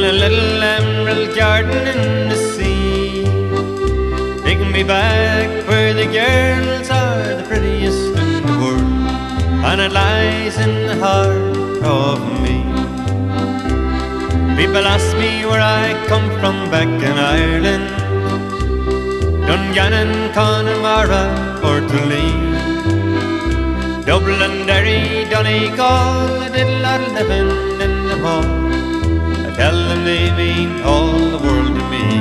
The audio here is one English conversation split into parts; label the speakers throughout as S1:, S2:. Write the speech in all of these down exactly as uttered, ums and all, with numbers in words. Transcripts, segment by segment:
S1: in a little emerald garden in the sea. Take me back where the girls are the prettiest in the world, and it lies in the heart of me. People ask me where I come from back in Ireland, Dungannon, Connemara or Tuleen, Dublin, Derry, Donegal. I did a lot of living in them all. I tell them they mean all the world to me.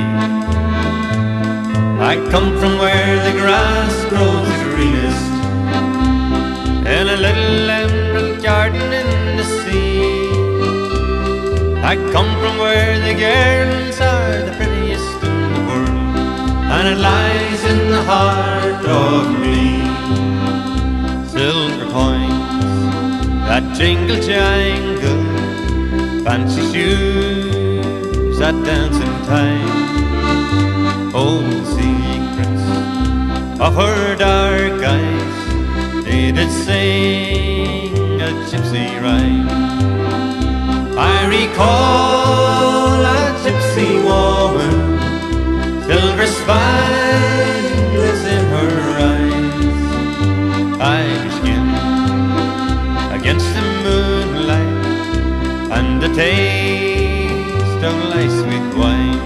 S1: I come from where the grass grows the greenest, in a little emerald garden in the sea. I come from where the girls are the prettiest in the world, and it lies in the heart of me. Silver coins that jingle jangle, fancy shoes that dance in time, old secrets of her dark eyes, they did sing a gypsy rhyme. I recall a gypsy woman, silver spangles in her eyes, Irish skin against the moonlight, and the taste of light sweet wine.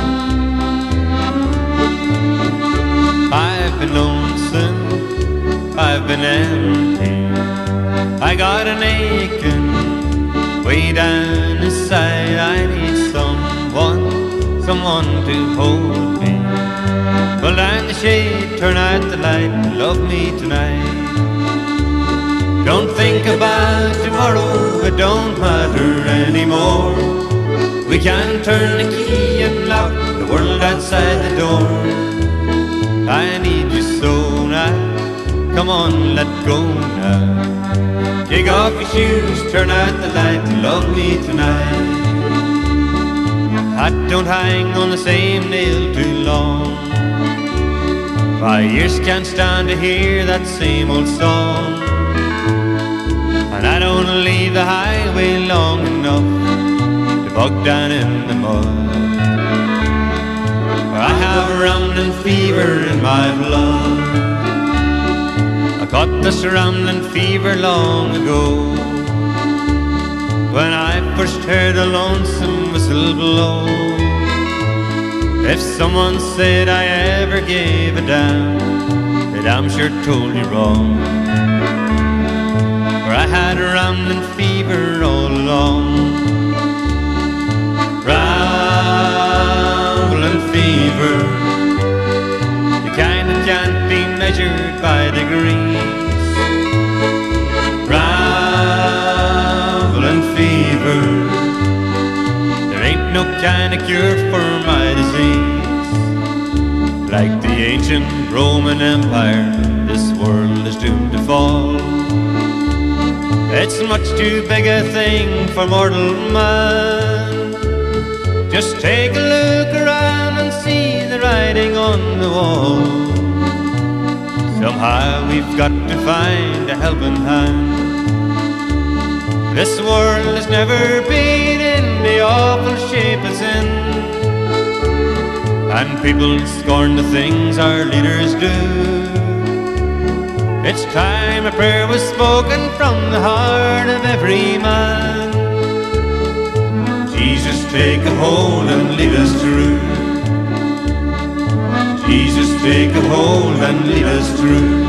S1: I've been lonesome, I've been empty, I got an aching way down inside. I need someone, someone to hold me. Pull down the shade, turn out the light, love me tonight. Don't think about tomorrow, it don't matter anymore. We can turn the key and lock the world outside the door. I need you so now, come on, let go now. Take off your shoes, turn out the light, love me tonight. Hat don't hang on the same nail too long. My ears can't stand to hear that same old song. And I don't leave the highway long enough to bog down in the mud. I have rambling fever in my blood. I caught this rambling fever long ago, when I first heard a lonesome whistle blow. If someone said I ever gave a damn, they damn sure told you wrong. For I had a rambling fever all along. Rambling fever, the kind that can't be measured by degrees. Rambling fever, there ain't no kind of cure for my disease. Like the ancient Roman Empire, this world is doomed to fall. It's much too big a thing for mortal man. Just take a look around and see the writing on the wall. Somehow we've got to find a helping hand. This world has never been in the awful shape it's in, and people scorn the things our leaders do. It's time a prayer was spoken from the heart of every man. Jesus, take a hold and lead us through. Jesus, take a hold and lead us through.